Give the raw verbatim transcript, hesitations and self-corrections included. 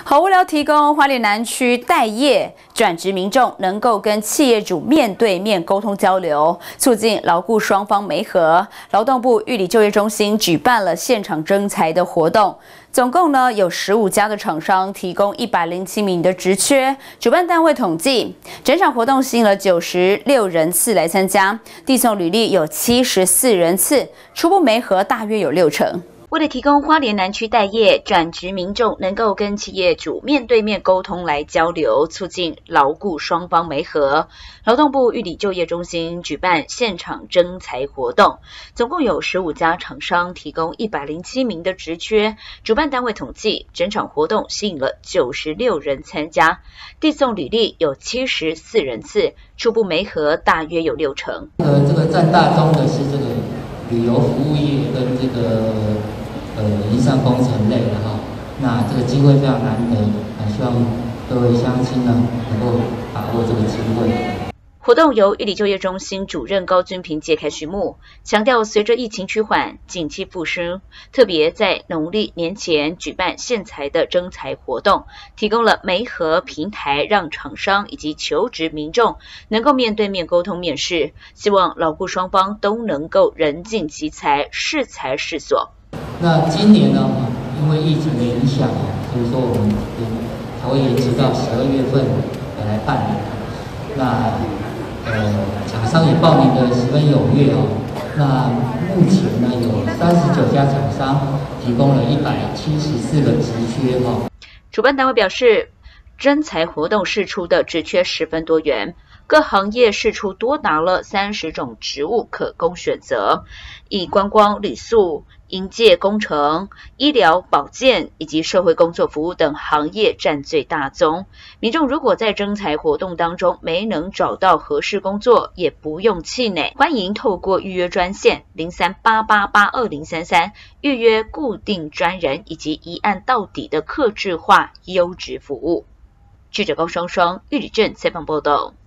好无聊提供花莲南区待业转职民众能够跟企业主面对面沟通交流，促进劳雇双方媒合。劳动部育理就业中心举办了现场征才的活动，总共呢有十五家的厂商提供一百零七名的职缺。主办单位统计，整场活动吸引了九十六人次来参加，递送履历有七十四人次，初步媒合大约有六成。 为了提供花莲南区待业转职民众能够跟企业主面对面沟通来交流，促进劳雇双方媒合，劳动部育理就业中心举办现场征才活动，总共有十五家厂商提供一百零七名的职缺。主办单位统计，整场活动吸引了九十六人参加，递送履历有七十四人次，初步媒合大约有六成。 呃，这个占大宗的是这个旅游服务业跟这个。 呃，营商工程类的哈，那这个机会非常难得，啊，希望各位乡亲呢能够把握这个机会。 活动由育理就业中心主任高君平揭开序幕，强调随着疫情趋缓、景气复苏，特别在农历年前举办现才的征才活动，提供了媒合平台，让厂商以及求职民众能够面对面沟通面试，希望劳雇双方都能够人尽其才，适才适所。 那今年呢，因为疫情的影响，所以说我们才会延期到十二月份来办理。那呃，厂商也报名的十分踊跃哦。那目前呢，有三十九家厂商提供了一百七十四个职缺哈、哦。 主办单位表示，征才活动释出的职缺十分多元。 各行业释出多达了三十种职务可供选择，以观光、旅宿、营建工程、医疗保健以及社会工作服务等行业占最大宗。民众如果在征才活动当中没能找到合适工作，也不用气馁，欢迎透过预约专线零三八八八二零三三预约固定专人以及一案到底的客制化优质服务。记者高双双、玉里镇采访报道。